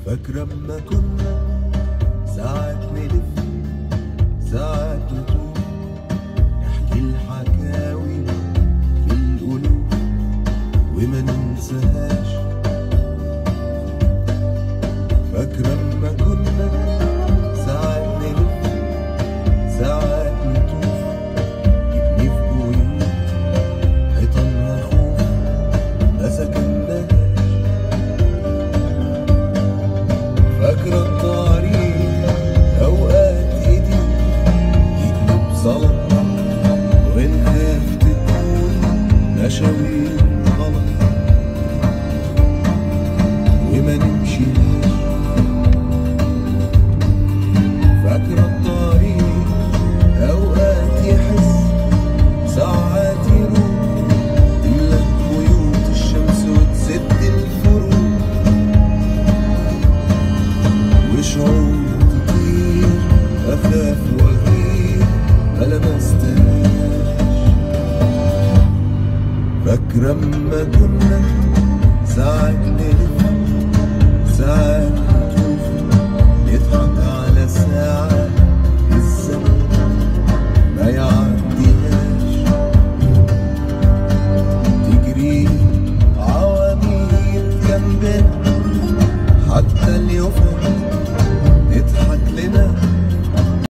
فاكرة اما كنا ساعات نلف ساعات نتوه، نحكي الحكاوي في القلوب وما ننساهاش. فاكرة اما كنا ساعات نلف ساعات نتوه، نبني في بيوت حيطانها خوف ما سكناهاش. فاكرة الطريق أوقات إيدي يقلب صلاة ونخاف تكون مشاوير غلط وما نمشيهاش. فاكرة الطريق أوقات يحس ساعات يروح، تملى بيوت الشمس وتسد الفروق، وشعور كتير أخاف وأغير ما لمستهاش. فاكرة اما كنا ساعات نلف